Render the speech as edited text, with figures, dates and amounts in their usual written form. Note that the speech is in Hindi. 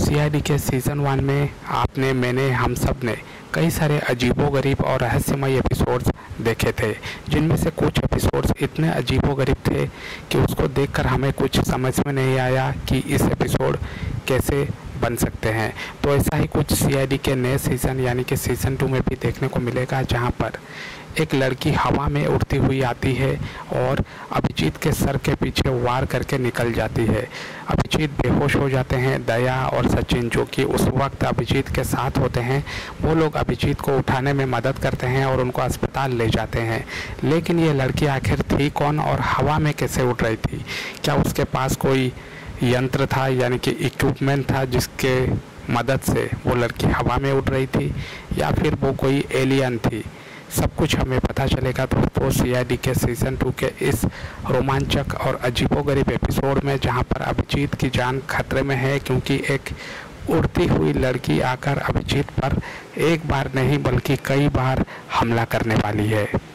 सीआईडी के सीज़न 1 में आपने, मैंने, हम सब ने कई सारे अजीबोगरीब और रहस्यमय एपिसोड्स देखे थे, जिनमें से कुछ एपिसोड्स इतने अजीबोगरीब थे कि उसको देखकर हमें कुछ समझ में नहीं आया कि इस एपिसोड कैसे बन सकते हैं। तो ऐसा ही कुछ सीआईडी के नए सीज़न यानी कि सीज़न 2 में भी देखने को मिलेगा, जहां पर एक लड़की हवा में उड़ती हुई आती है और अभिजीत के सर के पीछे वार करके निकल जाती है। अभिजीत बेहोश हो जाते हैं। दया और सचिन, जो कि उस वक्त अभिजीत के साथ होते हैं, वो लोग अभिजीत को उठाने में मदद करते हैं और उनको अस्पताल ले जाते हैं। लेकिन ये लड़की आखिर थी कौन और हवा में कैसे उड़ रही थी? क्या उसके पास कोई यंत्र था यानी कि इक्विपमेंट था जिसके मदद से वो लड़की हवा में उड़ रही थी, या फिर वो कोई एलियन थी? सब कुछ हमें पता चलेगा दोस्तों सीआईडी के सीज़न 2 के इस रोमांचक और अजीबोगरीब एपिसोड में, जहां पर अभिजीत की जान खतरे में है, क्योंकि एक उड़ती हुई लड़की आकर अभिजीत पर एक बार नहीं बल्कि कई बार हमला करने वाली है।